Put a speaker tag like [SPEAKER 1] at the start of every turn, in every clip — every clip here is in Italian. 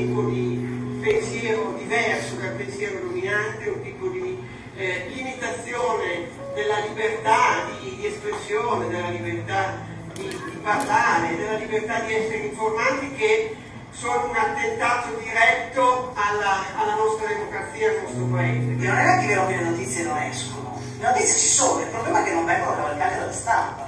[SPEAKER 1] tipo di pensiero diverso dal pensiero dominante, un tipo di limitazione della libertà di espressione, della libertà di parlare, della libertà di essere informanti, che sono un attentato diretto alla nostra democrazia, al nostro paese.
[SPEAKER 2] Che non è che vero che le notizie non escono, le notizie ci sono, il problema è che non vengono cavalcate dalla stampa.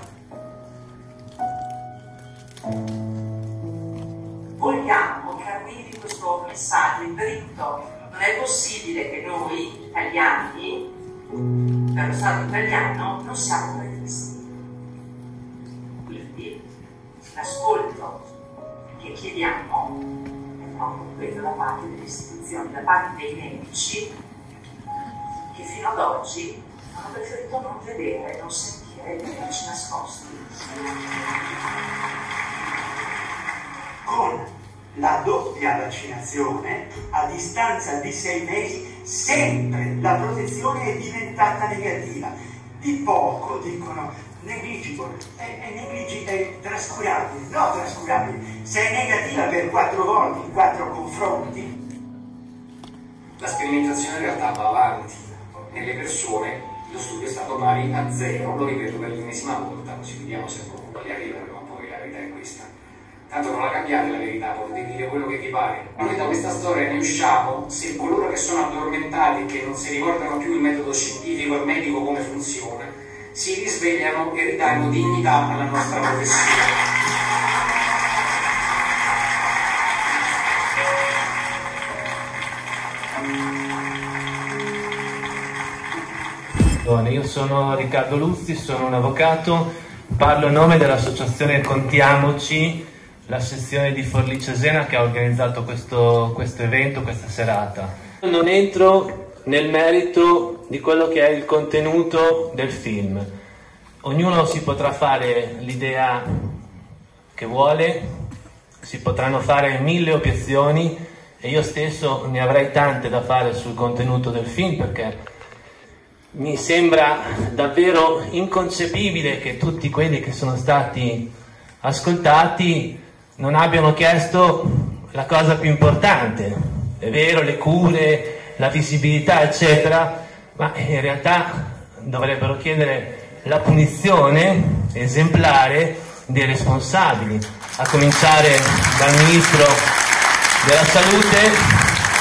[SPEAKER 3] Vogliamo che arrivi questo messaggio in diritto. Non è possibile che noi italiani, per lo Stato italiano, non siamo previsti. Quindi l'ascolto che chiediamo è proprio quello da parte delle istituzioni, da parte dei medici, che fino ad oggi hanno preferito non vedere, non sentire i medici nascosti.
[SPEAKER 2] Con la doppia vaccinazione, a distanza di 6 mesi, sempre la protezione è diventata negativa. Di poco, dicono, negligible, è trascurabile, no trascurabile. Se è negativa per 4 volte, in 4 confronti.
[SPEAKER 4] La sperimentazione in realtà va avanti. Nelle persone lo studio è stato pari a 0, lo ripeto per l'ennesima volta, così vediamo se qualcuno gli arriva, ma poi la verità è questa. Tanto non la cambiate la verità, potete dire quello che vi pare. Noi da questa storia ne usciamo se coloro che sono addormentati e che non si ricordano più il metodo scientifico e medico come funziona, si risvegliano e ridanno dignità alla nostra professione.
[SPEAKER 5] Io sono Riccardo Luzzi, sono un avvocato, parlo a nome dell'associazione Contiamoci, la sezione di Forlì Cesena che ha organizzato questo evento, questa serata. Non entro nel merito di quello che è il contenuto del film. Ognuno si potrà fare l'idea che vuole, si potranno fare 1000 obiezioni e io stesso ne avrei tante da fare sul contenuto del film, perché mi sembra davvero inconcepibile che tutti quelli che sono stati ascoltati non abbiano chiesto la cosa più importante. È vero, le cure, la visibilità, eccetera, ma in realtà dovrebbero chiedere la punizione esemplare dei responsabili, a cominciare dal Ministro della Salute,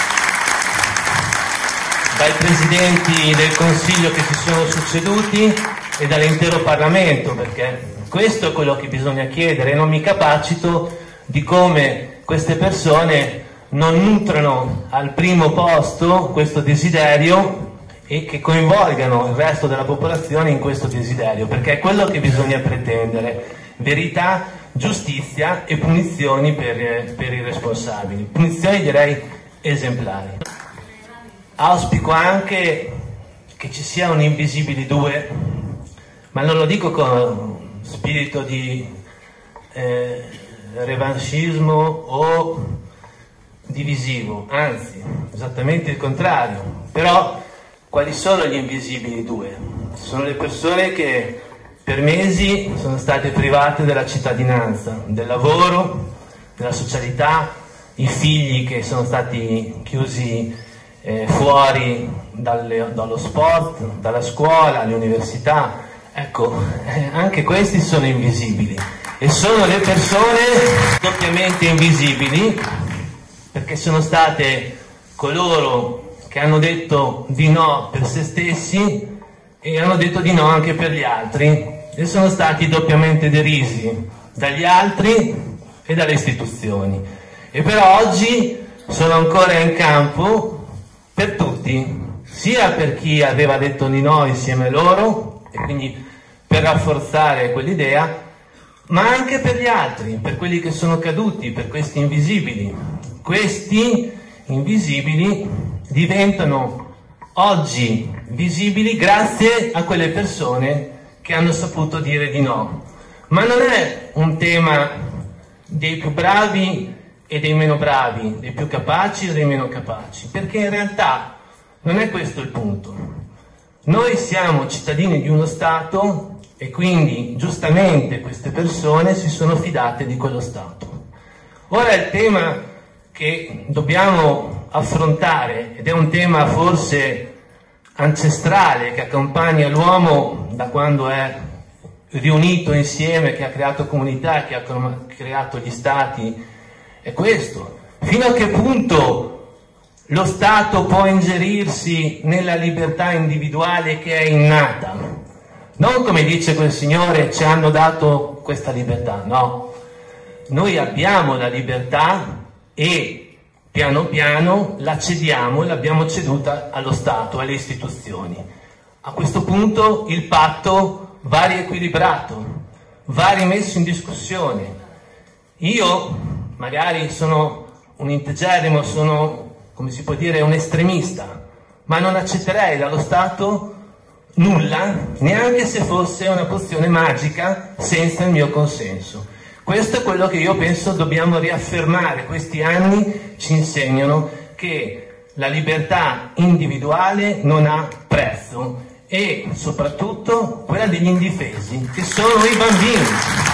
[SPEAKER 5] dai Presidenti del Consiglio che si sono succeduti e dall'intero Parlamento, perché questo è quello che bisogna chiedere, e non mi capacito di come queste persone non nutrano al primo posto questo desiderio e che coinvolgano il resto della popolazione in questo desiderio, perché è quello che bisogna pretendere: verità, giustizia e punizioni per i responsabili, punizioni direi esemplari. Auspico anche che ci sia un Invisibili 2, ma non lo dico con spirito di revanchismo o divisivo, anzi, esattamente il contrario. Però quali sono gli Invisibili 2? Sono le persone che per mesi sono state private della cittadinanza, del lavoro, della socialità, i figli che sono stati chiusi fuori dallo sport, dalla scuola, all'università. Ecco, anche questi sono invisibili e sono le persone doppiamente invisibili, perché sono state coloro che hanno detto di no per se stessi e hanno detto di no anche per gli altri, e sono stati doppiamente derisi dagli altri e dalle istituzioni, e però oggi sono ancora in campo per tutti, sia per chi aveva detto di no insieme a loro e quindi per rafforzare quell'idea, ma anche per gli altri, per quelli che sono caduti, per questi invisibili. Questi invisibili diventano oggi visibili grazie a quelle persone che hanno saputo dire di no. Ma non è un tema dei più bravi e dei meno bravi, dei più capaci o dei meno capaci, perché in realtà non è questo il punto. Noi siamo cittadini di uno Stato e quindi giustamente queste persone si sono fidate di quello Stato. Ora il tema che dobbiamo affrontare, ed è un tema forse ancestrale che accompagna l'uomo da quando è riunito insieme, che ha creato comunità, che ha creato gli stati, è questo: fino a che punto lo Stato può ingerirsi nella libertà individuale che è innata. Non come dice quel signore, ci hanno dato questa libertà, no. Noi abbiamo la libertà e piano piano la cediamo e l'abbiamo ceduta allo Stato, alle istituzioni. A questo punto il patto va riequilibrato, va rimesso in discussione. Io magari sono un integerrimo, sono, come si può dire, un estremista, ma non accetterei dallo Stato nulla, neanche se fosse una pozione magica senza il mio consenso. Questo è quello che io penso dobbiamo riaffermare. Questi anni ci insegnano che la libertà individuale non ha prezzo, e soprattutto quella degli indifesi, che sono i bambini.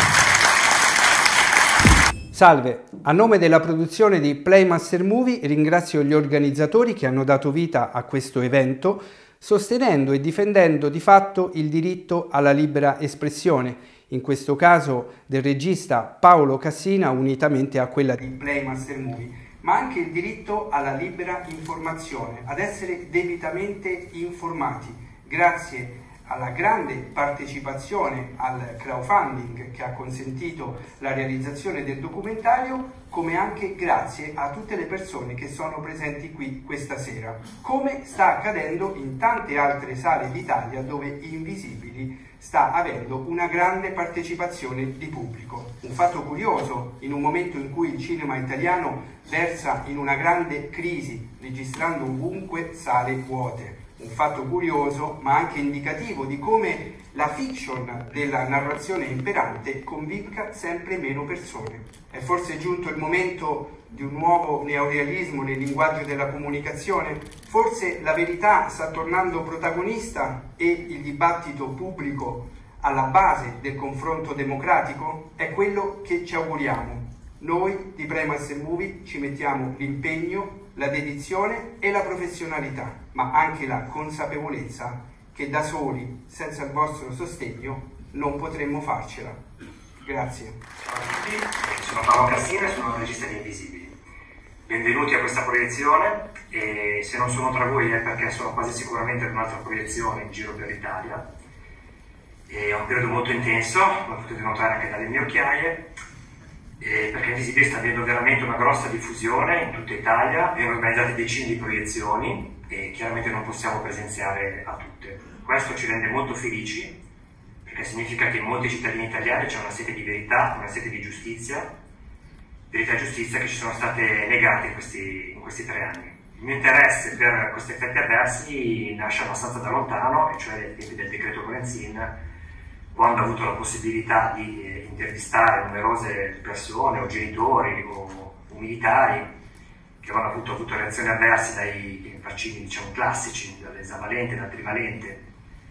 [SPEAKER 6] Salve, a nome della produzione di Playmaster Movie ringrazio gli organizzatori che hanno dato vita a questo evento, sostenendo e difendendo di fatto il diritto alla libera espressione, in questo caso del regista Paolo Cassina unitamente a quella di Playmaster Movie, ma anche il diritto alla libera informazione, ad essere debitamente informati, grazie alla grande partecipazione al crowdfunding che ha consentito la realizzazione del documentario, come anche grazie a tutte le persone che sono presenti qui questa sera, come sta accadendo in tante altre sale d'Italia dove Invisibili sta avendo una grande partecipazione di pubblico. Un fatto curioso in un momento in cui il cinema italiano versa in una grande crisi, registrando ovunque sale vuote. Un fatto curioso ma anche indicativo di come la fiction della narrazione imperante convinca sempre meno persone. È forse giunto il momento di un nuovo neorealismo nel linguaggio della comunicazione? Forse la verità sta tornando protagonista e il dibattito pubblico alla base del confronto democratico? È quello che ci auguriamo. Noi di Playmaster Movie ci mettiamo l'impegno, la dedizione e la professionalità, ma anche la consapevolezza che da soli, senza il vostro sostegno, non potremmo farcela. Grazie.
[SPEAKER 7] Ciao a tutti, sono Paolo Cassina e sono il regista di Invisibili. Benvenuti a questa proiezione, e se non sono tra voi è perché sono quasi sicuramente ad un'altra proiezione in giro per l'Italia. È un periodo molto intenso, come potete notare anche dalle mie occhiaie, perché Invisibili sta avendo veramente una grossa diffusione in tutta Italia, vengono organizzate decine di proiezioni e chiaramente non possiamo presenziare a tutte. Questo ci rende molto felici, perché significa che in molti cittadini italiani c'è una sete di verità, una sete di giustizia, verità e giustizia che ci sono state negate in questi 3 anni. Il mio interesse per questi effetti avversi nasce abbastanza da lontano, e cioè dai tempi del decreto Lorenzin, quando ho avuto la possibilità di intervistare numerose persone o genitori o militari che avevano avuto reazioni avverse dai vaccini, diciamo, classici, dall'esavalente e dal trivalente,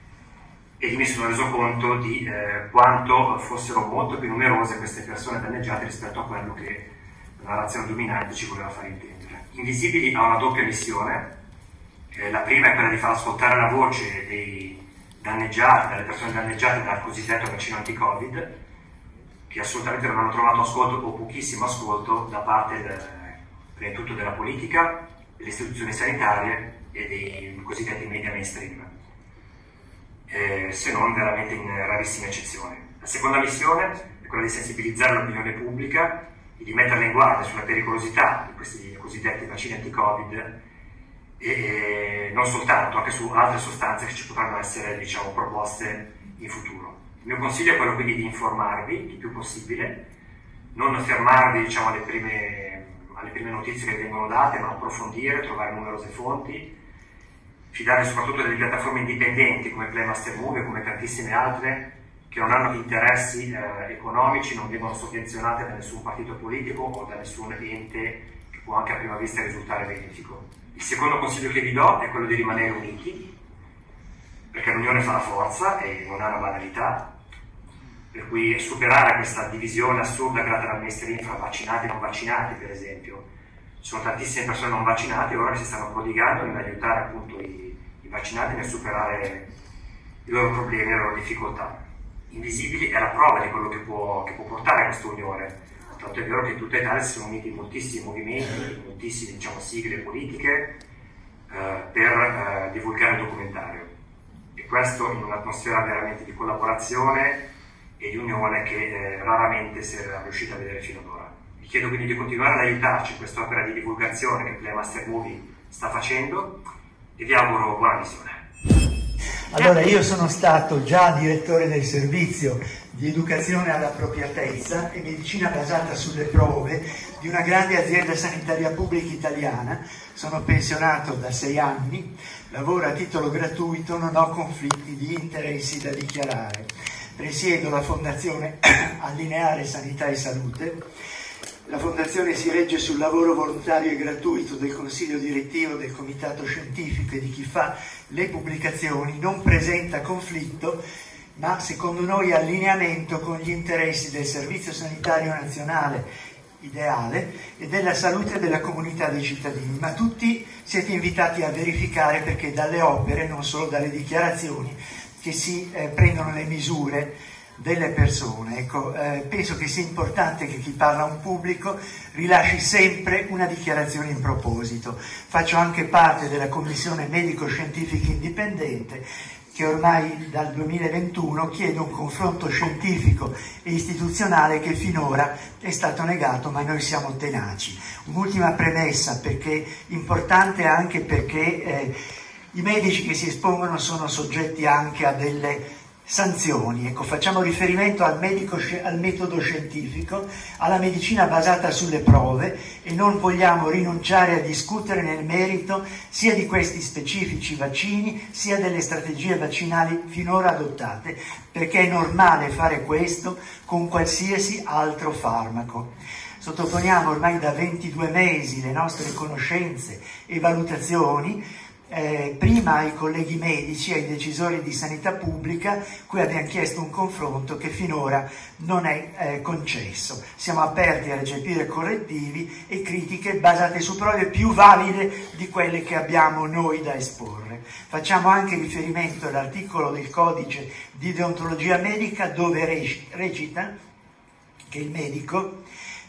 [SPEAKER 7] e mi sono reso conto di quanto fossero molto più numerose queste persone danneggiate rispetto a quello che la narrazione dominante ci voleva far intendere. Invisibili ha una doppia missione. La prima è quella di far ascoltare la voce dei danneggiati, dalle persone danneggiate dal cosiddetto vaccino anti-Covid, che assolutamente non hanno trovato ascolto o pochissimo ascolto da parte prima di tutto della politica, delle istituzioni sanitarie e dei cosiddetti media mainstream, se non veramente in rarissime eccezioni. La seconda missione è quella di sensibilizzare l'opinione pubblica e di metterla in guardia sulla pericolosità di questi cosiddetti vaccini anti-Covid, e non soltanto, anche su altre sostanze che ci potranno essere, diciamo, proposte in futuro. Il mio consiglio è quello quindi di informarvi il più possibile, non fermarvi, diciamo, alle prime notizie che vengono date, ma approfondire, trovare numerose fonti, fidarvi soprattutto delle piattaforme indipendenti come Playmaster Movie, come tantissime altre che non hanno interessi economici, non vengono sovvenzionate da nessun partito politico o da nessun ente che può anche a prima vista risultare benefico. Il secondo consiglio che vi do è quello di rimanere uniti, perché l'unione fa la forza e non è una banalità, per cui superare questa divisione assurda creata dal mainstream fra vaccinati e non vaccinati, per esempio, Ci sono tantissime persone non vaccinate ora che si stanno prodigando nell'aiutare appunto i vaccinati nel superare i loro problemi e le loro difficoltà. Invisibili è la prova di quello che può portare questa unione. Tanto è vero che in tutta Italia si sono uniti moltissimi movimenti, moltissime sigle politiche per divulgare il documentario. E questo in un'atmosfera veramente di collaborazione e di unione che raramente si era riuscita a vedere fino ad ora. Vi chiedo quindi di continuare ad aiutarci in quest'opera di divulgazione che Playmaster Movie sta facendo e vi auguro buona visione.
[SPEAKER 2] Allora, io sono stato già direttore del servizio di educazione all'appropriatezza e medicina basata sulle prove di una grande azienda sanitaria pubblica italiana. Sono pensionato da 6 anni, lavoro a titolo gratuito, non ho conflitti di interessi da dichiarare. Presiedo la Fondazione Allineare Sanità e Salute. La Fondazione si regge sul lavoro volontario e gratuito del Consiglio Direttivo, del Comitato Scientifico e di chi fa le pubblicazioni, non presenta conflitto, ma secondo noi allineamento con gli interessi del Servizio Sanitario Nazionale ideale e della salute della comunità dei cittadini. Ma tutti siete invitati a verificare, perché dalle opere, non solo dalle dichiarazioni, che si prendono le misure delle persone. Ecco, penso che sia importante che chi parla a un pubblico rilasci sempre una dichiarazione in proposito. Faccio anche parte della commissione medico-scientifica indipendente che ormai dal 2021 chiede un confronto scientifico e istituzionale che finora è stato negato, ma noi siamo tenaci. Un'ultima premessa, perché importante anche perché i medici che si espongono sono soggetti anche a delle sanzioni. Ecco, facciamo riferimento al metodo scientifico, alla medicina basata sulle prove, e non vogliamo rinunciare a discutere nel merito sia di questi specifici vaccini sia delle strategie vaccinali finora adottate, perché è normale fare questo con qualsiasi altro farmaco. Sottoponiamo ormai da 22 mesi le nostre conoscenze e valutazioni prima ai colleghi medici, ai decisori di sanità pubblica, cui abbiamo chiesto un confronto che finora non è concesso. Siamo aperti a recepire correttivi e critiche basate su prove più valide di quelle che abbiamo noi da esporre. Facciamo anche riferimento all'articolo del codice di deontologia medica, dove recita che il medico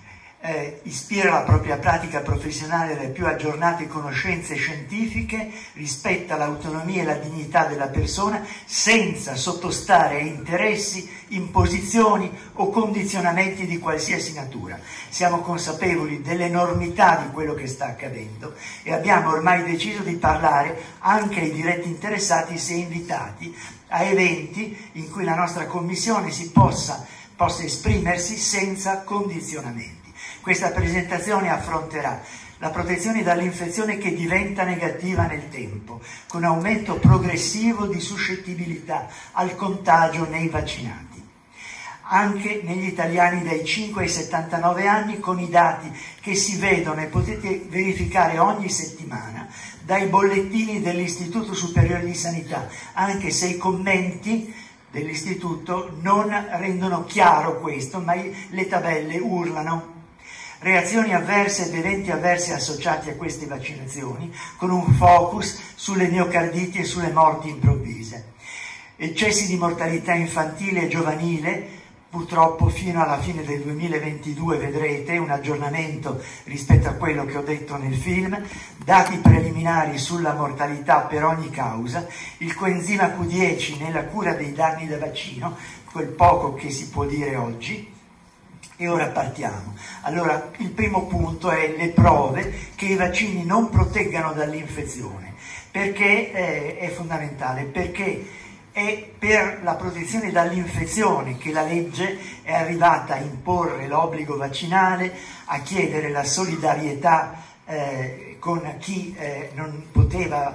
[SPEAKER 2] ispira la propria pratica professionale alle più aggiornate conoscenze scientifiche, rispetta l'autonomia e la dignità della persona senza sottostare a interessi, imposizioni o condizionamenti di qualsiasi natura. Siamo consapevoli dell'enormità di quello che sta accadendo e abbiamo ormai deciso di parlare anche ai diretti interessati, se invitati, a eventi in cui la nostra commissione possa esprimersi senza condizionamenti. Questa presentazione affronterà la protezione dall'infezione che diventa negativa nel tempo, con aumento progressivo di suscettibilità al contagio nei vaccinati. Anche negli italiani dai 5 ai 79 anni, con i dati che si vedono e potete verificare ogni settimana dai bollettini dell'Istituto Superiore di Sanità, anche se i commenti dell'Istituto non rendono chiaro questo, ma le tabelle urlano. Reazioni avverse ed eventi avversi associati a queste vaccinazioni, con un focus sulle miocarditi e sulle morti improvvise. Eccessi di mortalità infantile e giovanile, purtroppo fino alla fine del 2022 vedrete un aggiornamento rispetto a quello che ho detto nel film, dati preliminari sulla mortalità per ogni causa, il coenzima Q10 nella cura dei danni da vaccino, quel poco che si può dire oggi. E ora partiamo. Allora, il primo punto è le prove che i vaccini non proteggano dall'infezione. Perché è fondamentale? Perché è per la protezione dall'infezione che la legge è arrivata a imporre l'obbligo vaccinale, a chiedere la solidarietà con chi non poteva,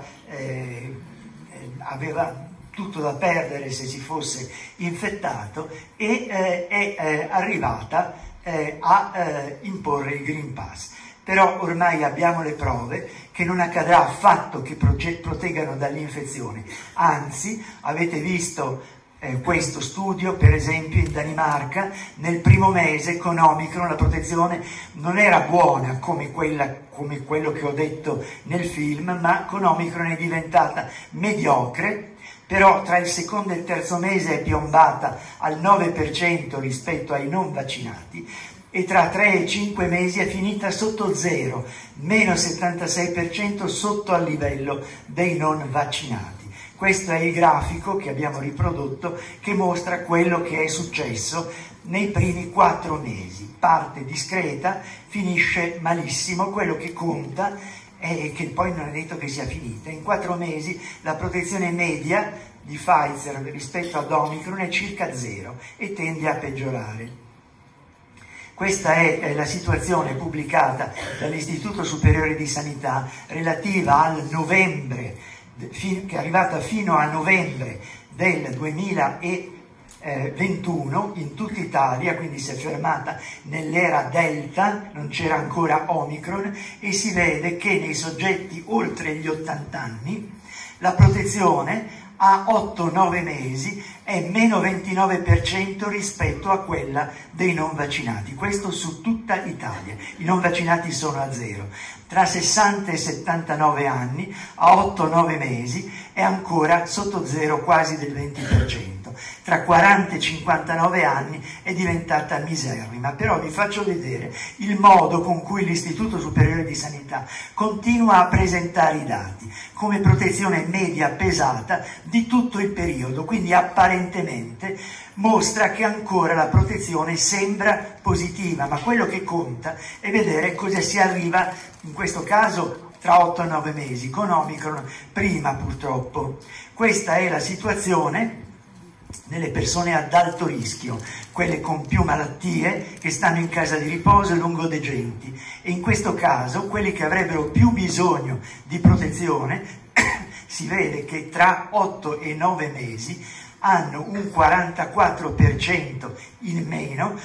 [SPEAKER 2] aveva tutto da perdere se si fosse infettato, e è arrivata a imporre il Green Pass. Però ormai abbiamo le prove che non accadrà affatto che proteggano dall'infezione, anzi avete visto questo studio, per esempio in Danimarca, nel primo mese con Omicron la protezione non era buona come quello che ho detto nel film, ma con Omicron è diventata mediocre, però tra il secondo e il terzo mese è piombata al 9% rispetto ai non vaccinati, e tra 3 e 5 mesi è finita sotto zero, meno 76% sotto al livello dei non vaccinati. Questo è il grafico che abbiamo riprodotto che mostra quello che è successo nei primi 4 mesi. Parte discreta, finisce malissimo, quello che conta è che poi non è detto che sia finita. In 4 mesi la protezione media di Pfizer rispetto ad Omicron è circa 0 e tende a peggiorare. Questa è la situazione pubblicata dall'Istituto Superiore di Sanità relativa al novembre, che è arrivata fino a novembre del 2021 in tutta Italia, quindi si è fermata nell'era Delta, non c'era ancora Omicron, e si vede che nei soggetti oltre gli 80 anni la protezione a 8-9 mesi è meno 29% rispetto a quella dei non vaccinati. Questo su tutta Italia. I non vaccinati sono a 0. Tra 60 e 79 anni, a 8-9 mesi, è ancora sotto 0, quasi del 20%. Tra 40 e 59 anni è diventata miserrima. Però vi faccio vedere il modo con cui l'Istituto Superiore di Sanità continua a presentare i dati come protezione media pesata di tutto il periodo, quindi apparentemente mostra che ancora la protezione sembra positiva, ma quello che conta è vedere cosa si arriva, in questo caso tra 8 e 9 mesi, con Omicron prima purtroppo. Questa è la situazione nelle persone ad alto rischio, quelle con più malattie che stanno in casa di riposo e lungodegenti, e in questo caso quelli che avrebbero più bisogno di protezione si vede che tra 8 e 9 mesi hanno un 44% in meno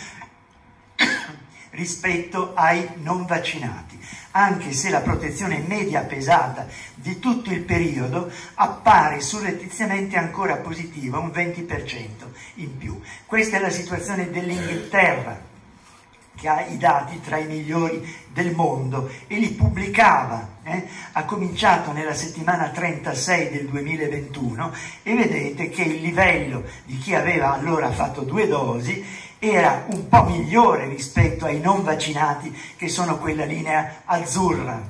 [SPEAKER 2] rispetto ai non vaccinati, anche se la protezione media pesata di tutto il periodo appare surrettiziamente ancora positiva, un 20% in più. Questa è la situazione dell'Inghilterra, che ha i dati tra i migliori del mondo e li pubblicava. Ha cominciato nella settimana 36 del 2021 e vedete che il livello di chi aveva allora fatto 2 dosi era un po' migliore rispetto ai non vaccinati, che sono quella linea azzurra.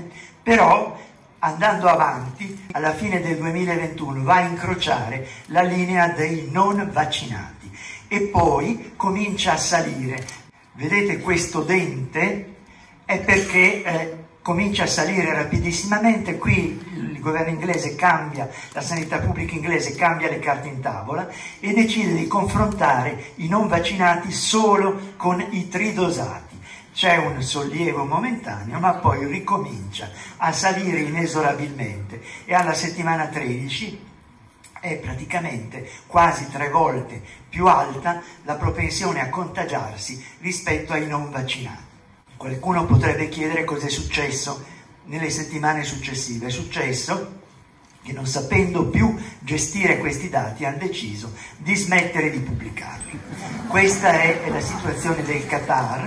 [SPEAKER 2] Però andando avanti, alla fine del 2021 va a incrociare la linea dei non vaccinati e poi comincia a salire. Vedete questo dente? È perché comincia a salire rapidissimamente. Qui il governo inglese cambia, la sanità pubblica inglese cambia le carte in tavola e decide di confrontare i non vaccinati solo con i tridosati. C'è un sollievo momentaneo, ma poi ricomincia a salire inesorabilmente e alla settimana 13 è praticamente quasi 3 volte più alta la propensione a contagiarsi rispetto ai non vaccinati. Qualcuno potrebbe chiedere cosa è successo nelle settimane successive. È successo che, non sapendo più gestire questi dati, hanno deciso di smettere di pubblicarli. Questa è la situazione del Qatar,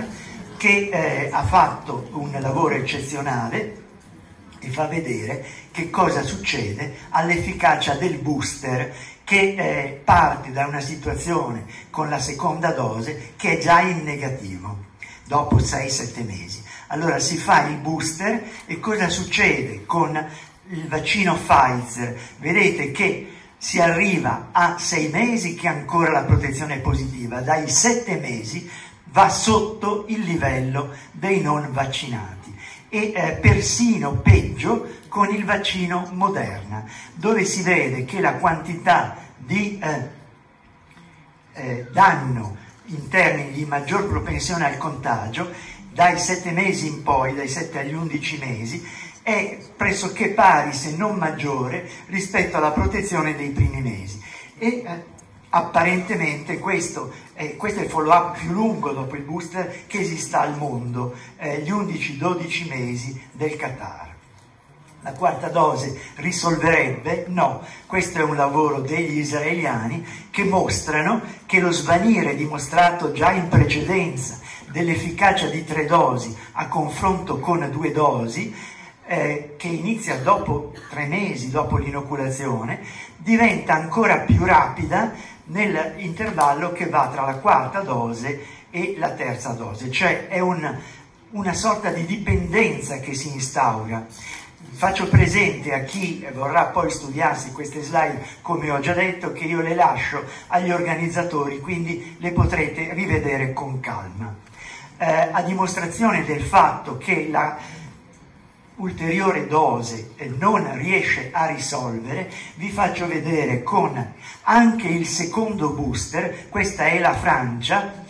[SPEAKER 2] che ha fatto un lavoro eccezionale e fa vedere che cosa succede all'efficacia del booster, che parte da una situazione con la seconda dose che è già in negativo dopo 6-7 mesi. Allora si fa il booster e cosa succede con il vaccino Pfizer? Vedete che si arriva a 6 mesi che ancora la protezione è positiva, dai 7 mesi va sotto il livello dei non vaccinati e persino peggio con il vaccino Moderna, dove si vede che la quantità di danno in termini di maggior propensione al contagio dai 7 mesi in poi, dai 7 agli 11 mesi, è pressoché pari se non maggiore rispetto alla protezione dei primi mesi. E apparentemente questo è il follow-up più lungo dopo il booster che esista al mondo, gli 11-12 mesi del Qatar. La quarta dose risolverebbe? No, questo è un lavoro degli israeliani che mostrano che lo svanire dimostrato già in precedenza dell'efficacia di 3 dosi a confronto con 2 dosi, che inizia dopo 3 mesi dopo l'inoculazione, diventa ancora più rapida nell'intervallo che va tra la quarta dose e la terza dose, cioè è una sorta di dipendenza che si instaura. Faccio presente a chi vorrà poi studiarsi queste slide, come ho già detto, che io le lascio agli organizzatori, quindi le potrete rivedere con calma. A dimostrazione del fatto che la ulteriore dose non riesce a risolvere, vi faccio vedere con anche il secondo booster. Questa è la Francia,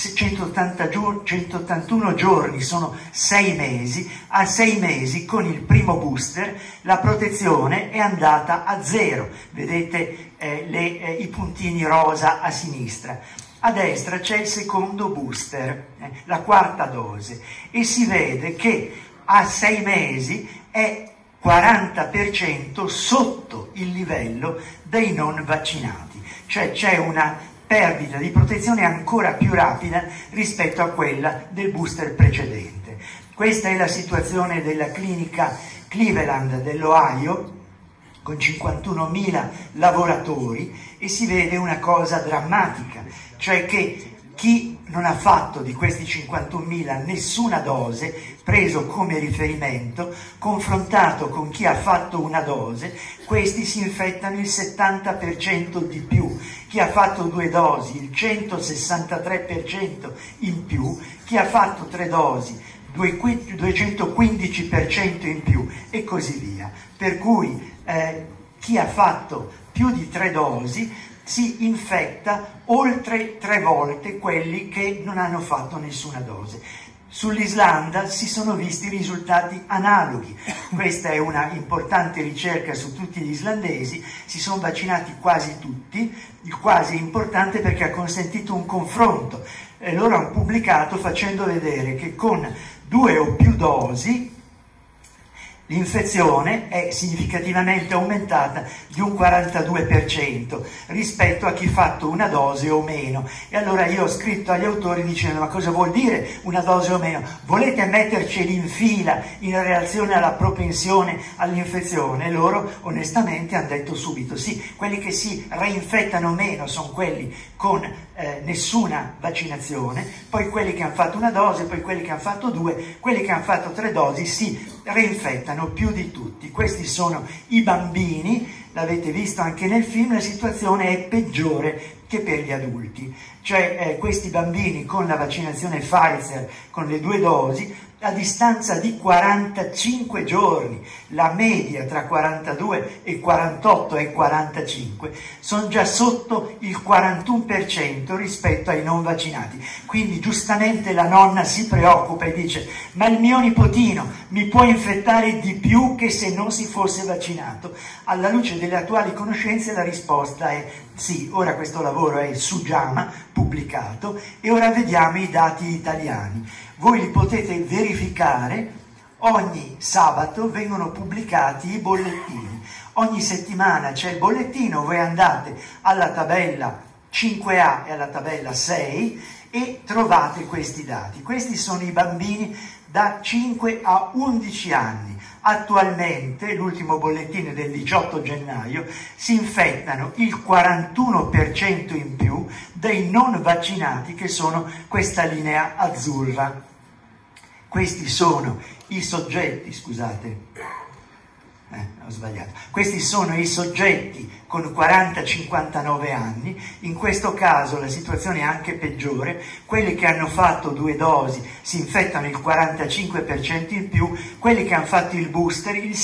[SPEAKER 2] 181 giorni sono 6 mesi, a 6 mesi con il primo booster la protezione è andata a 0, vedete i puntini rosa a sinistra. A destra c'è il secondo booster, la quarta dose, e si vede che a 6 mesi è 40% sotto il livello dei non vaccinati, cioè c'è una perdita di protezione ancora più rapida rispetto a quella del booster precedente. Questa è la situazione della clinica Cleveland dell'Ohio, con 51.000 lavoratori, e si vede una cosa drammatica, cioè che chi non ha fatto di questi 51.000 nessuna dose, preso come riferimento, confrontato con chi ha fatto una dose, questi si infettano il 70% di più. Chi ha fatto 2 dosi il 163% in più, chi ha fatto 3 dosi 215% in più, e così via. Per cui chi ha fatto più di 3 dosi si infetta oltre 3 volte quelli che non hanno fatto nessuna dose. Sull'Islanda si sono visti risultati analoghi. Questa è una importante ricerca su tutti gli islandesi, si sono vaccinati quasi tutti. Il quasi è importante perché ha consentito un confronto. Loro hanno pubblicato facendo vedere che con 2 o più dosi l'infezione è significativamente aumentata di un 42% rispetto a chi ha fatto una dose o meno. E allora io ho scritto agli autori dicendo: ma cosa vuol dire una dose o meno? Volete metterceli in fila in relazione alla propensione all'infezione? E loro onestamente hanno detto subito sì, quelli che si reinfettano meno sono quelli con nessuna vaccinazione, poi quelli che hanno fatto una dose, poi quelli che hanno fatto 2, quelli che hanno fatto 3 dosi si reinfettano più di tutti. Questi sono i bambini, l'avete visto anche nel film, la situazione è peggiore che per gli adulti, cioè questi bambini con la vaccinazione Pfizer, con le 2 dosi, a distanza di 45 giorni, la media tra 42 e 48 è 45, sono già sotto il 41% rispetto ai non vaccinati. Quindi giustamente la nonna si preoccupa e dice: ma il mio nipotino mi può infettare di più che se non si fosse vaccinato? Alla luce delle attuali conoscenze la risposta è sì. Ora questo lavoro è su JAMA, pubblicato, e ora vediamo i dati italiani. Voi li potete verificare, ogni sabato vengono pubblicati i bollettini, ogni settimana c'è il bollettino, voi andate alla tabella 5A e alla tabella 6 e trovate questi dati. Questi sono i bambini da 5 a 11 anni. Attualmente, l'ultimo bollettino è del 18 gennaio, si infettano il 41% in più dei non vaccinati, che sono questa linea azzurra. Questi sono i soggetti, scusate, ho sbagliato. Questi sono i soggetti con 40-59 anni, in questo caso la situazione è anche peggiore, quelli che hanno fatto 2 dosi si infettano il 45% in più, quelli che hanno fatto il booster il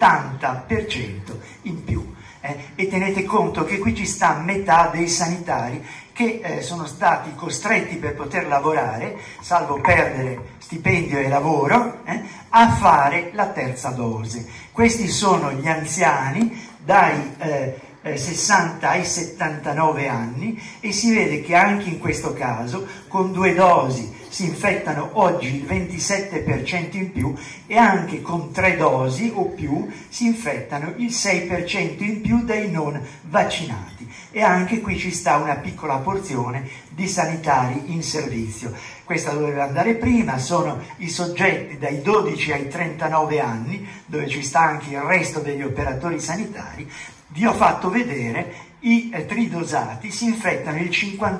[SPEAKER 2] 70% in più. E tenete conto che qui ci sta metà dei sanitari che sono stati costretti, per poter lavorare, salvo perdere stipendio e lavoro, a fare la terza dose. Questi sono gli anziani dai 60 ai 79 anni, e si vede che anche in questo caso con 2 dosi si infettano oggi il 27% in più, e anche con 3 dosi o più si infettano il 6% in più dei non vaccinati. E anche qui ci sta una piccola porzione di sanitari in servizio. Questa doveva andare prima, sono i soggetti dai 12 ai 39 anni, dove ci sta anche il resto degli operatori sanitari. Vi ho fatto vedere i tridosati si infettano il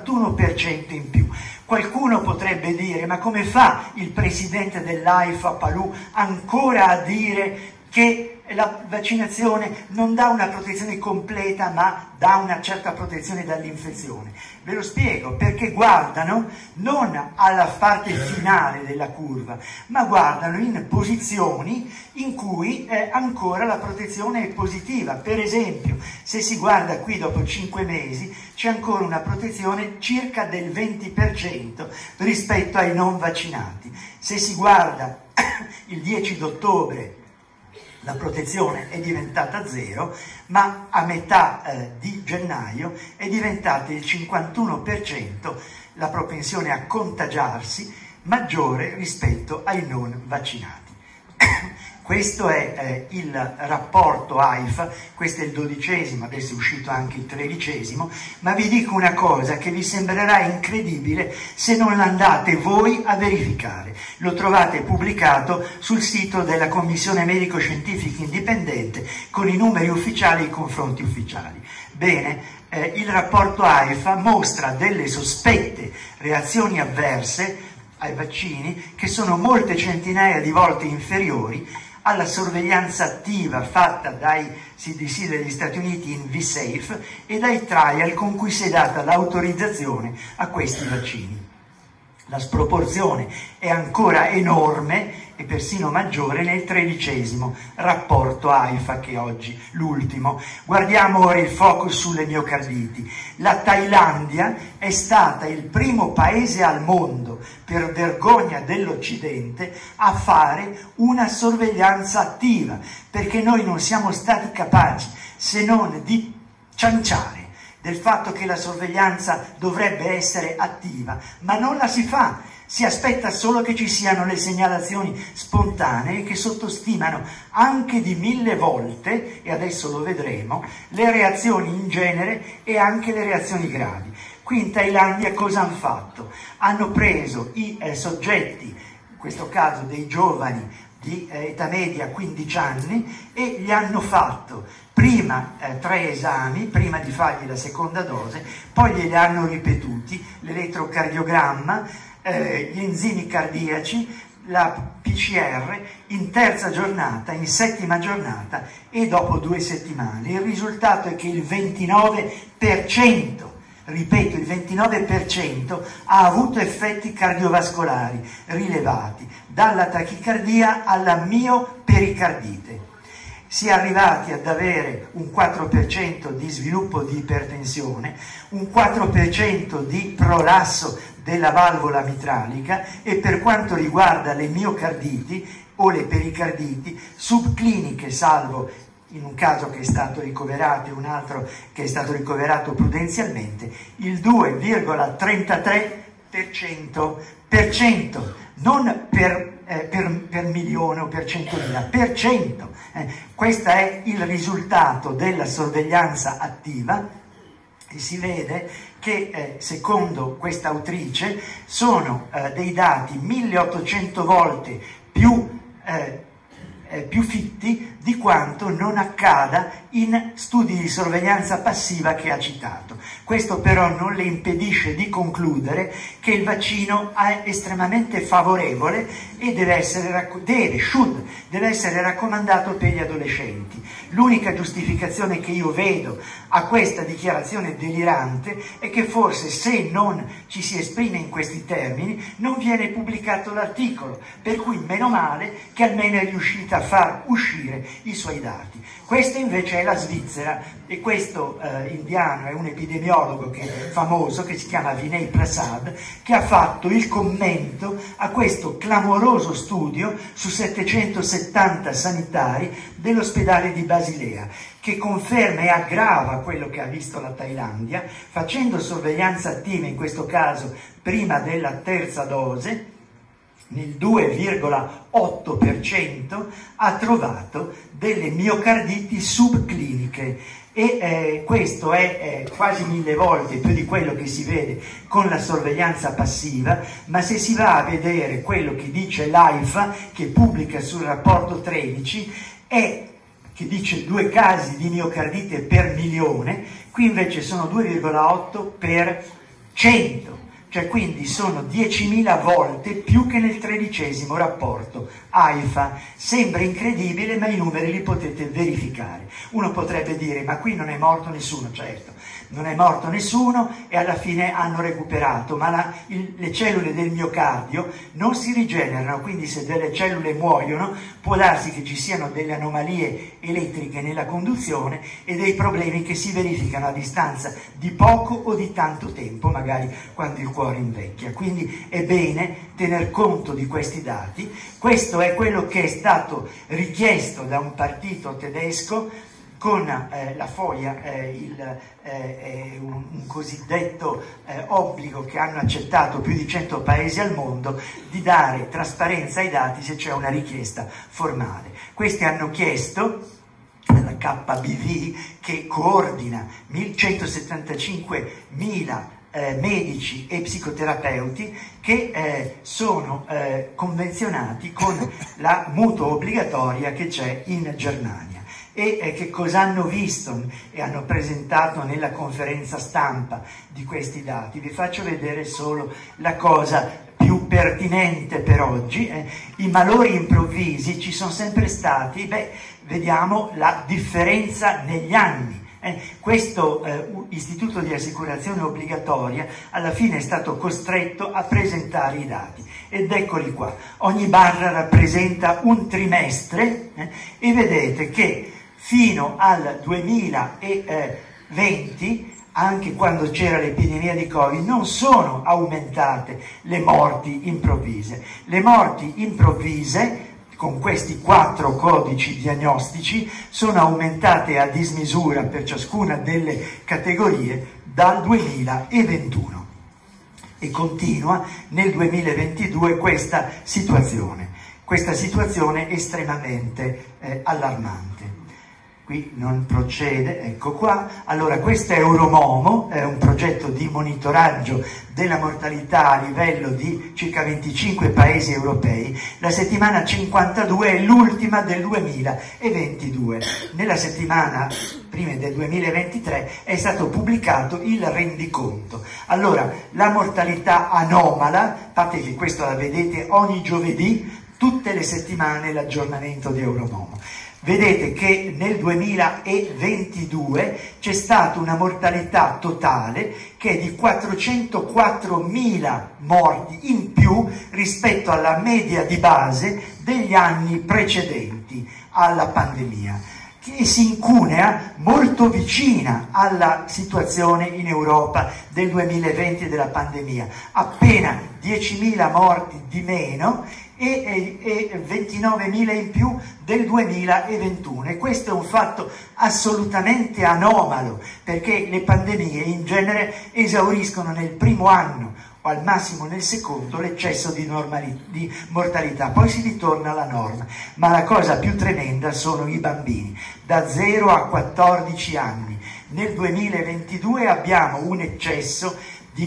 [SPEAKER 2] 51% in più. Qualcuno potrebbe dire: ma come fa il presidente dell'AIFA Palù ancora a dire che la vaccinazione non dà una protezione completa, ma dà una certa protezione dall'infezione? Ve lo spiego: perché guardano non alla parte finale della curva, ma guardano in posizioni in cui ancora la protezione è positiva. Per esempio, se si guarda qui dopo 5 mesi, c'è ancora una protezione circa del 20% rispetto ai non vaccinati. Se si guarda il 10 d'ottobre, la protezione è diventata 0, ma a metà di gennaio è diventata il 51% la propensione a contagiarsi maggiore rispetto ai non vaccinati. Questo è il rapporto AIFA, questo è il 12°, adesso è uscito anche il 13°, ma vi dico una cosa che vi sembrerà incredibile se non l'andate voi a verificare. Lo trovate pubblicato sul sito della Commissione Medico-Scientifica Indipendente con i numeri ufficiali e i confronti ufficiali. Bene, il rapporto AIFA mostra delle sospette reazioni avverse ai vaccini che sono molte centinaia di volte inferiori alla sorveglianza attiva fatta dai CDC degli Stati Uniti in V-Safe e dai trial con cui si è data l'autorizzazione a questi vaccini. La sproporzione è ancora enorme e persino maggiore nel 13° rapporto AIFA, che è oggi l'ultimo. Guardiamo ora il focus sulle miocarditi. La Thailandia è stata il primo paese al mondo, per vergogna dell'Occidente, a fare una sorveglianza attiva, perché noi non siamo stati capaci se non di cianciare del fatto che la sorveglianza dovrebbe essere attiva, ma non la si fa. Si aspetta solo che ci siano le segnalazioni spontanee che sottostimano anche di 1000 volte, e adesso lo vedremo, le reazioni in genere e anche le reazioni gravi. Qui in Thailandia cosa hanno fatto? Hanno preso i soggetti, in questo caso dei giovani di età media 15 anni, e gli hanno fatto prima 3 esami, prima di fargli la seconda dose, poi glieli hanno ripetuti, l'elettrocardiogramma, gli enzimi cardiaci, la PCR in 3ª giornata, in 7ª giornata e dopo 2 settimane. Il risultato è che il 29%, ripeto, il 29% ha avuto effetti cardiovascolari rilevati, dalla tachicardia alla miopericardite. Si è arrivati ad avere un 4% di sviluppo di ipertensione, un 4% di prolasso della valvola mitralica, e per quanto riguarda le miocarditi o le pericarditi subcliniche, salvo in un caso che è stato ricoverato e un altro che è stato ricoverato prudenzialmente, il 2,3%, non per milione o per 100.000, per 100. Questo è il risultato della sorveglianza attiva, e si vede che secondo questa autrice sono dei dati 1800 volte più fitti di quanto non accada in studi di sorveglianza passiva che ha citato. Questo però non le impedisce di concludere che il vaccino è estremamente favorevole e deve essere raccomandato per gli adolescenti. L'unica giustificazione che io vedo a questa dichiarazione delirante è che forse, se non ci si esprime in questi termini, non viene pubblicato l'articolo, per cui meno male che almeno è riuscita a far uscire i suoi dati. Questo invece è la Svizzera, e questo indiano è un epidemiologo famoso che si chiama Vinay Prasad, che ha fatto il commento a questo clamoroso studio su 770 sanitari dell'ospedale di Basilea, che conferma e aggrava quello che ha visto la Thailandia, facendo sorveglianza attiva, in questo caso prima della terza dose, nel 2,8% ha trovato delle miocarditi subcliniche, e questo è quasi 1000 volte più di quello che si vede con la sorveglianza passiva. Ma se si va a vedere quello che dice l'AIFA, che pubblica sul rapporto 13, è che dice 2 casi di miocardite per milione, qui invece sono 2,8 per 100. Cioè quindi sono 10.000 volte più che nel 13° rapporto AIFA. Sembra incredibile, ma i numeri li potete verificare. Uno potrebbe dire, ma qui non è morto nessuno. Certo, non è morto nessuno, e alla fine hanno recuperato, ma le cellule del miocardio non si rigenerano, quindi se delle cellule muoiono può darsi che ci siano delle anomalie elettriche nella conduzione e dei problemi che si verificano a distanza di poco o di tanto tempo, magari quando il cuore invecchia. Quindi è bene tener conto di questi dati. Questo è quello che è stato richiesto da un partito tedesco con la FOIA, un cosiddetto obbligo che hanno accettato più di 100 paesi al mondo, di dare trasparenza ai dati se c'è una richiesta formale. Questi hanno chiesto alla KBV, che coordina 175.000 medici e psicoterapeuti che sono convenzionati con la mutua obbligatoria che c'è in Germania. E che cosa hanno visto e hanno presentato nella conferenza stampa di questi dati? Vi faccio vedere solo la cosa più pertinente per oggi. I malori improvvisi ci sono sempre stati. Vediamo la differenza negli anni. Questo istituto di assicurazione obbligatoria alla fine è stato costretto a presentare i dati, ed eccoli qua. Ogni barra rappresenta un trimestre, e vedete che fino al 2020, anche quando c'era l'epidemia di Covid, non sono aumentate le morti improvvise. Le morti improvvise, con questi 4 codici diagnostici, sono aumentate a dismisura per ciascuna delle categorie dal 2021. E continua nel 2022 questa situazione estremamente allarmante. Qui non procede, ecco qua. Allora, questo è Euromomo, è un progetto di monitoraggio della mortalità a livello di circa 25 paesi europei. La settimana 52 è l'ultima del 2022. Nella settimana prima del 2023 è stato pubblicato il rendiconto. Allora, la mortalità anomala, a parte che questo la vedete ogni giovedì, tutte le settimane l'aggiornamento di Euromomo. Vedete che nel 2022 c'è stata una mortalità totale che è di 404.000 morti in più rispetto alla media di base degli anni precedenti alla pandemia, che si incunea molto vicina alla situazione in Europa del 2020 della pandemia. Appena 10.000 morti di meno e 29.000 in più del 2021, e questo è un fatto assolutamente anomalo, perché le pandemie in genere esauriscono nel primo anno o al massimo nel secondo l'eccesso di mortalità, poi si ritorna alla norma. Ma la cosa più tremenda sono i bambini da 0 a 14 anni. Nel 2022 abbiamo un eccesso di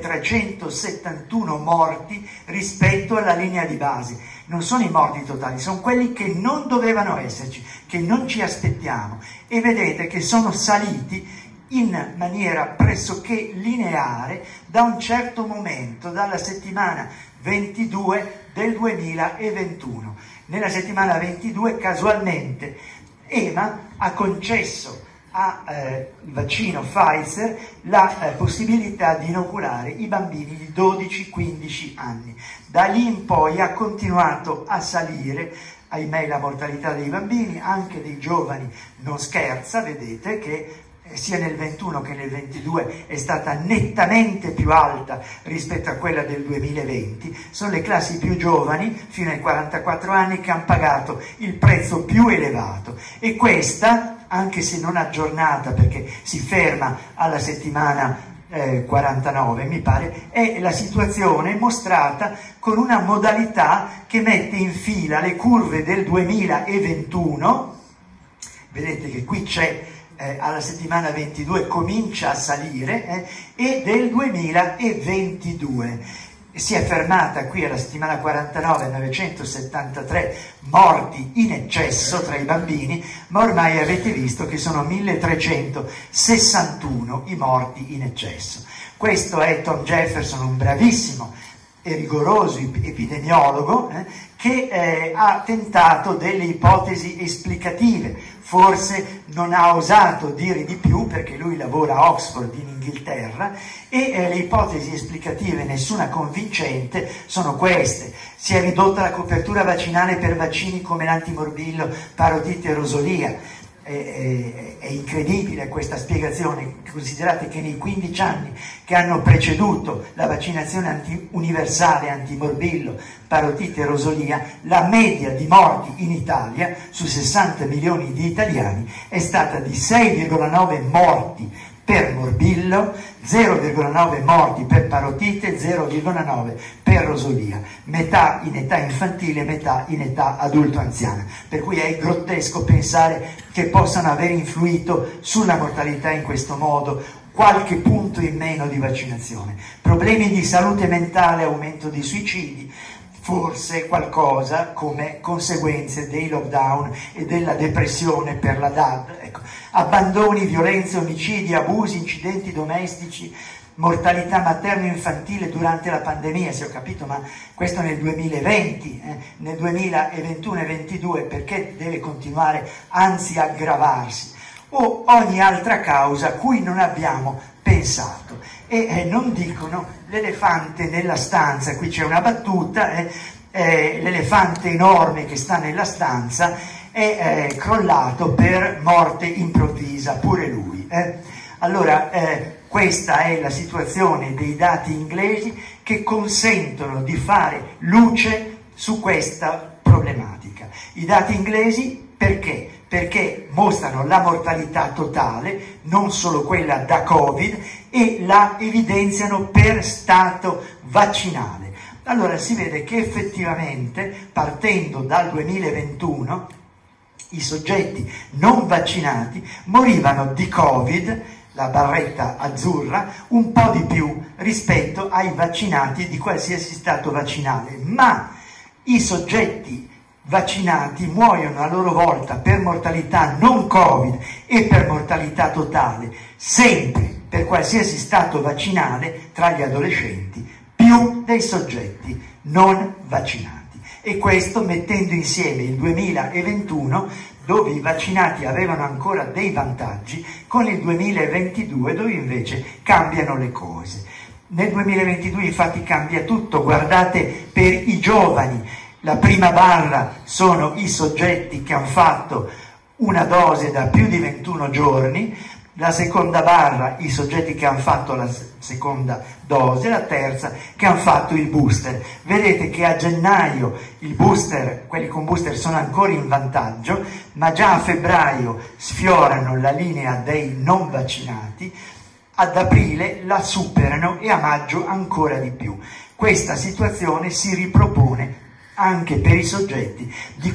[SPEAKER 2] 1371 morti rispetto alla linea di base. Non sono i morti totali, sono quelli che non dovevano esserci, che non ci aspettiamo, e vedete che sono saliti in maniera pressoché lineare da un certo momento, dalla settimana 22 del 2021. Nella settimana 22 casualmente EMA ha concesso al vaccino Pfizer la possibilità di inoculare i bambini di 12-15 anni. Da lì in poi ha continuato a salire ahimè la mortalità dei bambini, anche dei giovani non scherza, vedete che sia nel 21 che nel 22 è stata nettamente più alta rispetto a quella del 2020. Sono le classi più giovani, fino ai 44 anni, che hanno pagato il prezzo più elevato, e questa, anche se non aggiornata perché si ferma alla settimana 49 mi pare, è la situazione mostrata con una modalità che mette in fila le curve del 2021. Vedete che qui c'è alla settimana 22 comincia a salire, e del 2022 si è fermata qui alla settimana 49 973 morti in eccesso tra i bambini, ma ormai avete visto che sono 1361 i morti in eccesso. Questo è Tom Jefferson, un bravissimo e rigoroso epidemiologo, che ha tentato delle ipotesi esplicative. Forse non ha osato dire di più perché lui lavora a Oxford in Inghilterra, e le ipotesi esplicative, nessuna convincente, sono queste: si è ridotta la copertura vaccinale per vaccini come l'antimorbillo, parotite e rosolia. È incredibile questa spiegazione. Considerate che nei 15 anni che hanno preceduto la vaccinazione universale antimorbillo, parotite e rosolia, la media di morti in Italia su 60 milioni di italiani è stata di 6,9 morti per morbillo, 0,9 morti per parotite, 0,9 per rosolia, metà in età infantile, metà in età adulto-anziana. Per cui è grottesco pensare che possano aver influito sulla mortalità in questo modo qualche punto in meno di vaccinazione. Problemi di salute mentale, aumento di suicidi, forse qualcosa come conseguenze dei lockdown e della depressione per la DAD. Ecco. Abbandoni, violenze, omicidi, abusi, incidenti domestici, mortalità materno-infantile durante la pandemia, se ho capito, ma questo nel 2020, nel 2021 e 2022 perché deve continuare, anzi aggravarsi, o ogni altra causa a cui non abbiamo pensato. E non dicono l'elefante nella stanza, qui c'è una battuta, l'elefante enorme che sta nella stanza è crollato per morte improvvisa, pure lui. Allora, questa è la situazione dei dati inglesi che consentono di fare luce su questa problematica. I dati inglesi perché? Perché mostrano la mortalità totale, non solo quella da Covid, e la evidenziano per stato vaccinale. Allora si vede che effettivamente, partendo dal 2021, i soggetti non vaccinati morivano di Covid, la barretta azzurra, un po' di più rispetto ai vaccinati di qualsiasi stato vaccinale, ma i soggetti vaccinati muoiono a loro volta per mortalità non Covid e per mortalità totale, sempre per qualsiasi stato vaccinale tra gli adolescenti, più dei soggetti non vaccinati. E questo mettendo insieme il 2021, dove i vaccinati avevano ancora dei vantaggi, con il 2022, dove invece cambiano le cose. Nel 2022 infatti cambia tutto. Guardate, per i giovani la prima barra sono i soggetti che hanno fatto una dose da più di 21 giorni, la seconda barra i soggetti che hanno fatto la seconda dose, la terza che hanno fatto il booster. Vedete che a gennaio il booster, quelli con booster sono ancora in vantaggio, ma già a febbraio sfiorano la linea dei non vaccinati, ad aprile la superano e a maggio ancora di più. Questa situazione si ripropone anche per i soggetti di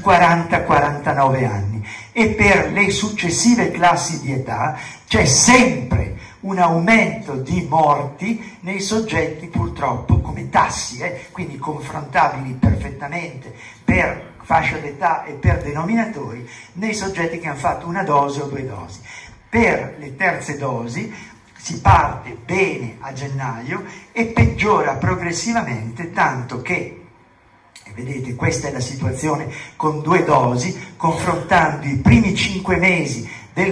[SPEAKER 2] 40-49 anni, e per le successive classi di età c'è sempre un aumento di morti nei soggetti, purtroppo come tassi, quindi confrontabili perfettamente per fascia d'età e per denominatori, nei soggetti che hanno fatto una dose o 2 dosi. Per le terze dosi si parte bene a gennaio e peggiora progressivamente, tanto che, vedete, questa è la situazione con 2 dosi, confrontando i primi 5 mesi del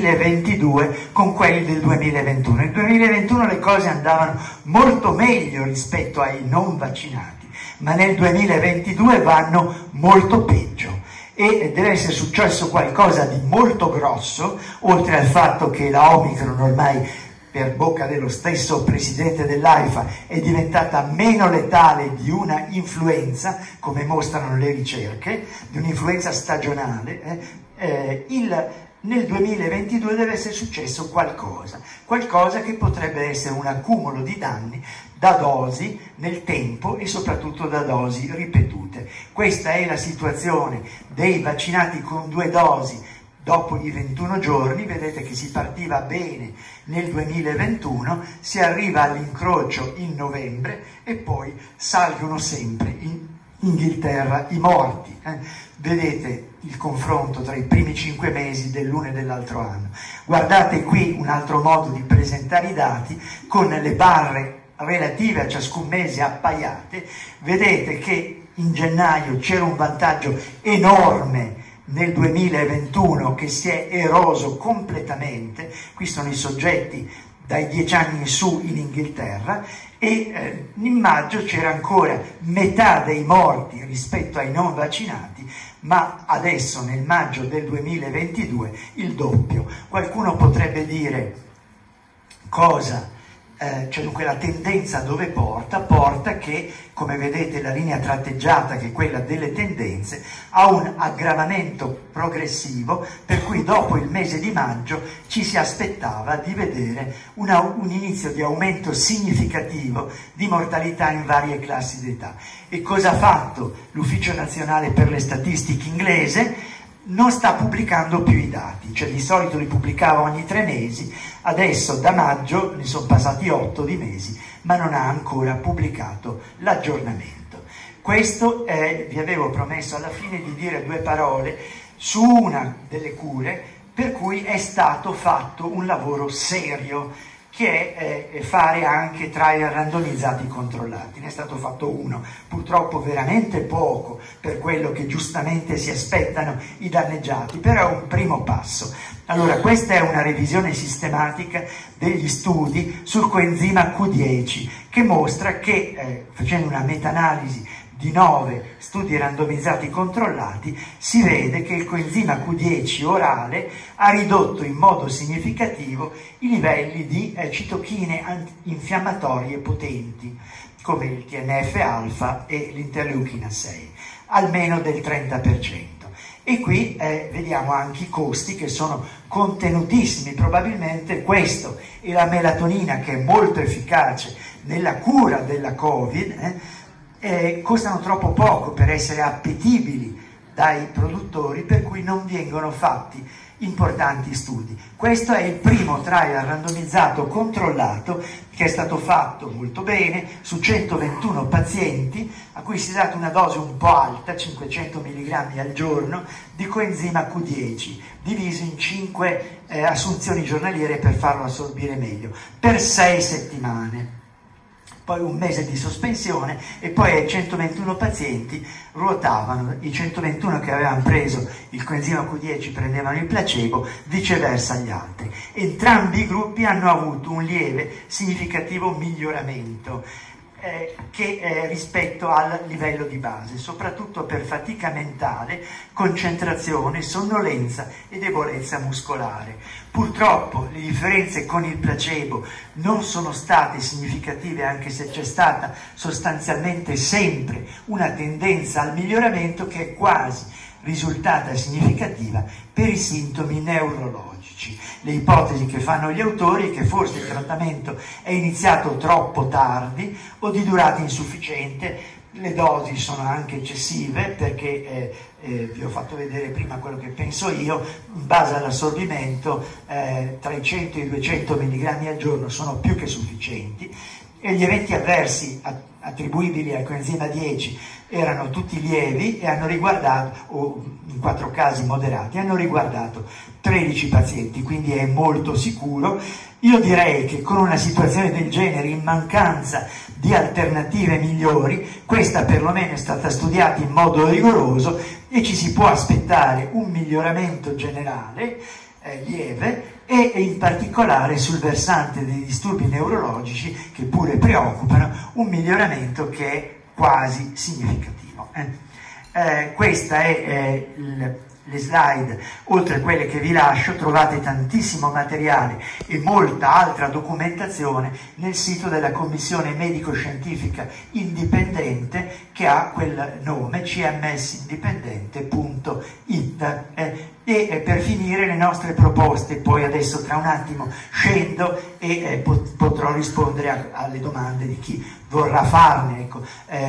[SPEAKER 2] 2022 con quelli del 2021. Nel 2021 le cose andavano molto meglio rispetto ai non vaccinati, ma nel 2022 vanno molto peggio. e deve essere successo qualcosa di molto grosso, oltre al fatto che la Omicron ormai, per bocca dello stesso presidente dell'AIFA, è diventata meno letale di una influenza, come mostrano le ricerche, di un'influenza stagionale. Nel 2022 deve essere successo qualcosa che potrebbe essere un accumulo di danni da dosi nel tempo e soprattutto da dosi ripetute. Questa è la situazione dei vaccinati con 2 dosi dopo i 21 giorni. Vedete che si partiva bene nel 2021, si arriva all'incrocio in novembre e poi salgono sempre in Inghilterra i morti. Vedete il confronto tra i primi 5 mesi dell'uno e dell'altro anno. Guardate qui un altro modo di presentare i dati con le barre relative a ciascun mese appaiate. Vedete che in gennaio c'era un vantaggio enorme nel 2021 che si è eroso completamente. Qui sono i soggetti dai 10 anni in su in Inghilterra, e in maggio c'era ancora metà dei morti rispetto ai non vaccinati, ma adesso nel maggio del 2022 il doppio. Qualcuno potrebbe dire cosa, cioè dunque la tendenza dove porta che, come vedete la linea tratteggiata, che è quella delle tendenze, ha un aggravamento progressivo, per cui dopo il mese di maggio ci si aspettava di vedere un inizio di aumento significativo di mortalità in varie classi d'età. E cosa ha fatto l'Ufficio Nazionale per le Statistiche inglese? Non sta pubblicando più i dati, cioè di solito li pubblicava ogni 3 mesi, adesso da maggio ne sono passati 8 di mesi, ma non ha ancora pubblicato l'aggiornamento. Questo vi avevo promesso alla fine di dire 2 parole su una delle cure per cui è stato fatto un lavoro serio, che è fare anche trial randomizzati controllati. Ne è stato fatto uno, purtroppo veramente poco per quello che giustamente si aspettano i danneggiati, però è un primo passo. Allora, questa è una revisione sistematica degli studi sul coenzima Q10, che mostra che, facendo una meta-analisi di 9 studi randomizzati controllati, si vede che il coenzima Q10 orale ha ridotto in modo significativo i livelli di citochine infiammatorie potenti, come il TNF-alfa e l'interleuchina 6, almeno del 30%. E qui vediamo anche i costi, che sono contenutissimi. Probabilmente questo e la melatonina, che è molto efficace nella cura della Covid, costano troppo poco per essere appetibili dai produttori, per cui non vengono fatti importanti studi. Questo è il primo trial randomizzato controllato che è stato fatto molto bene su 121 pazienti a cui si è data una dose un po' alta, 500 mg al giorno, di coenzima Q10, diviso in 5 assunzioni giornaliere per farlo assorbire meglio, per 6 settimane. Poi un mese di sospensione, e poi ai 121 pazienti ruotavano, i 121 che avevano preso il coenzima Q10 prendevano il placebo, viceversa gli altri. Entrambi i gruppi hanno avuto un lieve, significativo miglioramento rispetto al livello di base, soprattutto per fatica mentale, concentrazione, sonnolenza e debolezza muscolare. Purtroppo le differenze con il placebo non sono state significative, anche se c'è stata sostanzialmente sempre una tendenza al miglioramento che è quasi risultata significativa per i sintomi neurologici. Le ipotesi che fanno gli autori è che forse il trattamento è iniziato troppo tardi o di durata insufficiente, le dosi sono anche eccessive, perché vi ho fatto vedere prima quello che penso io, in base all'assorbimento tra i 100 e i 200 mg al giorno sono più che sufficienti, e gli eventi avversi attribuibili al coenzima 10 erano tutti lievi e hanno riguardato, o in 4 casi moderati, hanno riguardato 13 pazienti, quindi è molto sicuro. Io direi che con una situazione del genere, in mancanza di alternative migliori, questa perlomeno è stata studiata in modo rigoroso e ci si può aspettare un miglioramento generale lieve, e in particolare sul versante dei disturbi neurologici, che pure preoccupano, un miglioramento che è quasi significativo. Questa è le slide, oltre a quelle che vi lascio, trovate tantissimo materiale e molta altra documentazione nel sito della Commissione Medico-Scientifica Indipendente, che ha quel nome, cmsindipendente.it. E per finire le nostre proposte, poi adesso tra un attimo scendo e potrò rispondere alle domande di chi vorrà farne. Ecco,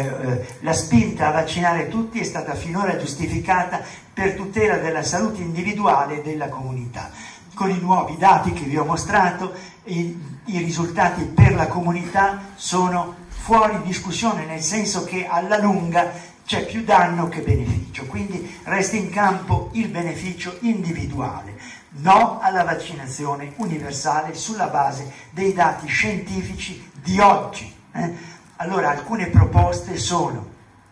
[SPEAKER 2] la spinta a vaccinare tutti è stata finora giustificata per tutela della salute individuale e della comunità. Con i nuovi dati che vi ho mostrato, i risultati per la comunità sono fuori discussione, nel senso che alla lunga c'è più danno che beneficio, quindi resta in campo il beneficio individuale. No alla vaccinazione universale sulla base dei dati scientifici di oggi. Allora, alcune proposte sono: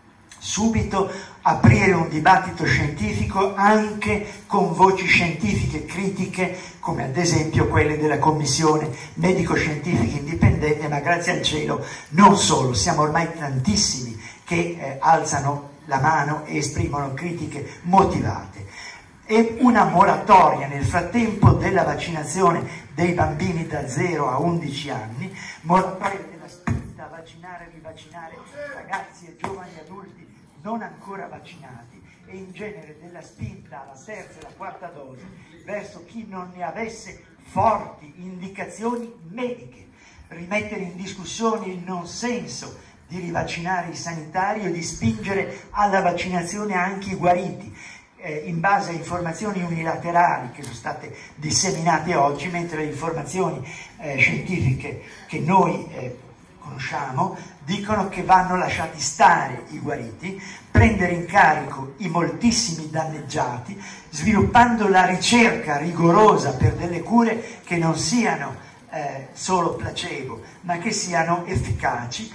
[SPEAKER 2] subito aprire un dibattito scientifico anche con voci scientifiche critiche, come ad esempio quelle della Commissione Medico-Scientifica Indipendente, ma grazie al cielo non solo, siamo ormai tantissimi che alzano la mano e esprimono critiche motivate. E una moratoria nel frattempo della vaccinazione dei bambini da 0 a 11 anni, moratoria della spinta a vaccinare e rivaccinare ragazzi e giovani adulti non ancora vaccinati, e in genere della spinta alla terza e alla quarta dose verso chi non ne avesse forti indicazioni mediche, rimettere in discussione il non senso di rivaccinare i sanitari e di spingere alla vaccinazione anche i guariti, in base a informazioni unilaterali che sono state disseminate oggi, mentre le informazioni scientifiche che noi conosciamo dicono che vanno lasciati stare i guariti, prendere in carico i moltissimi danneggiati, sviluppando la ricerca rigorosa per delle cure che non siano solo placebo, ma che siano efficaci,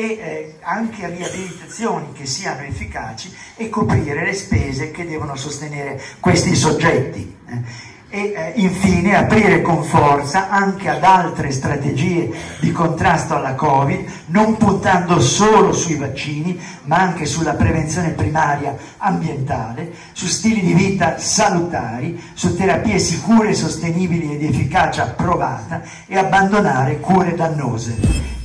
[SPEAKER 2] e anche riabilitazioni che siano efficaci, e coprire le spese che devono sostenere questi soggetti. E infine aprire con forza anche ad altre strategie di contrasto alla Covid, non puntando solo sui vaccini, ma anche sulla prevenzione primaria ambientale, su stili di vita salutari, su terapie sicure, sostenibili e di efficacia provata, e abbandonare cure dannose.